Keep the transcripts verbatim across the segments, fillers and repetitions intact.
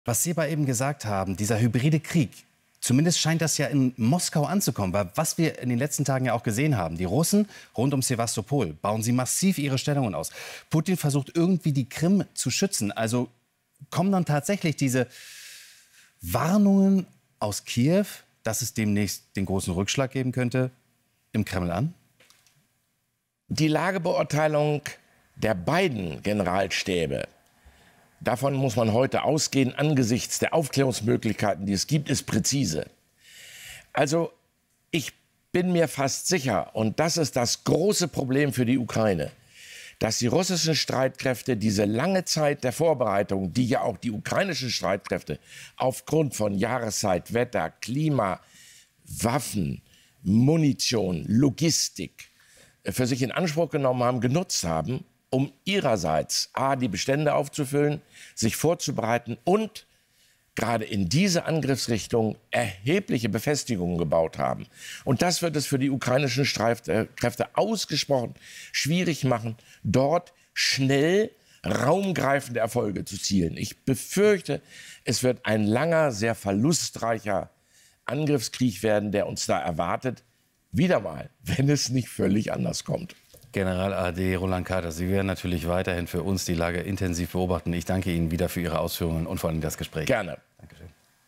Was Sie aber eben gesagt haben, dieser hybride Krieg, zumindest scheint das ja in Moskau anzukommen. Weil was wir in den letzten Tagen ja auch gesehen haben, die Russen rund um Sewastopol bauen sie massiv ihre Stellungen aus. Putin versucht irgendwie die Krim zu schützen. Also kommen dann tatsächlich diese Warnungen aus Kiew, dass es demnächst den großen Rückschlag geben könnte, im Kreml an? Die Lagebeurteilung der beiden Generalstäbe, davon muss man heute ausgehen, angesichts der Aufklärungsmöglichkeiten, die es gibt, ist präzise. Also ich bin mir fast sicher, und das ist das große Problem für die Ukraine, dass die russischen Streitkräfte diese lange Zeit der Vorbereitung, die ja auch die ukrainischen Streitkräfte aufgrund von Jahreszeit, Wetter, Klima, Waffen, Munition, Logistik für sich in Anspruch genommen haben, genutzt haben, um ihrerseits a. die Bestände aufzufüllen, sich vorzubereiten und gerade in diese Angriffsrichtung erhebliche Befestigungen gebaut haben. Und das wird es für die ukrainischen Streitkräfte ausgesprochen schwierig machen, dort schnell raumgreifende Erfolge zu zielen. Ich befürchte, es wird ein langer, sehr verlustreicher Angriffskrieg werden, der uns da erwartet. Wieder mal, wenn es nicht völlig anders kommt. General A D Roland Carter, Sie werden natürlich weiterhin für uns die Lage intensiv beobachten. Ich danke Ihnen wieder für Ihre Ausführungen und vor allem das Gespräch. Gerne. Dankeschön.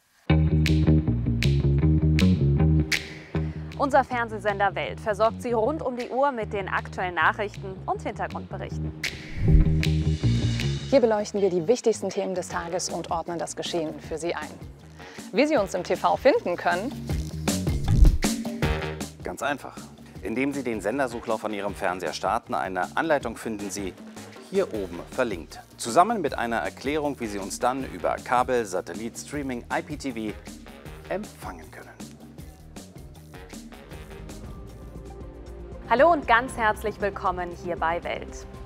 Unser Fernsehsender Welt versorgt Sie rund um die Uhr mit den aktuellen Nachrichten und Hintergrundberichten. Hier beleuchten wir die wichtigsten Themen des Tages und ordnen das Geschehen für Sie ein. Wie Sie uns im T V finden können? Ganz einfach. Indem Sie den Sendersuchlauf an Ihrem Fernseher starten, eine Anleitung finden Sie hier oben verlinkt. Zusammen mit einer Erklärung, wie Sie uns dann über Kabel, Satellit, Streaming, I P T V empfangen können. Hallo und ganz herzlich willkommen hier bei Welt.